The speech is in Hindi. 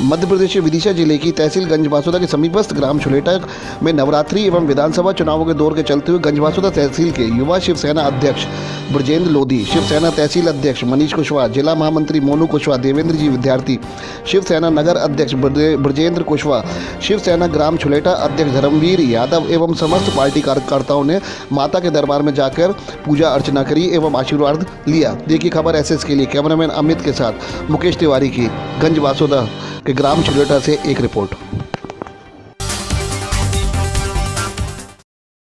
मध्य प्रदेश के विदिशा जिले की तहसील गंजबासौदा के समीपस्थ ग्राम छुलेटा में नवरात्रि एवं विधानसभा चुनावों के दौर के चलते हुए गंजबासौदा तहसील के युवा शिवसेना अध्यक्ष ब्रजेंद्र लोधी, शिवसेना तहसील अध्यक्ष मनीष कुशवाहा, जिला महामंत्री मोनू कुशवाहा, देवेंद्र जी विद्यार्थी, शिवसेना नगर अध्यक्ष ब्रजेंद्र कुशवाहा, शिवसेना ग्राम छुलेटा अध्यक्ष धर्मवीर यादव एवं समस्त पार्टी कार्यकर्ताओं ने माता के दरबार में जाकर पूजा अर्चना करी एवं आशीर्वाद लिया। देखिए खबर एसएस के लिए कैमरामैन अमित के साथ मुकेश तिवारी की गंजबासौदा के ग्राम छुलेटा से एक रिपोर्ट।